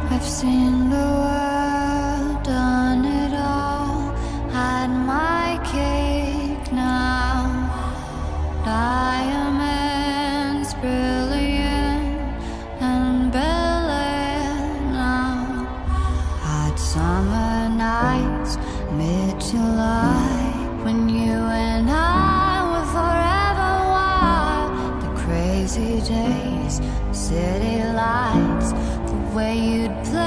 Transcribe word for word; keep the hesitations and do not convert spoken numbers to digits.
I've seen the world, done it all, had my cake now. Diamonds brilliant and brilliant now. Hot summer nights, mid-July, when you and I were forever wild. The crazy days, city lights, the way you'd play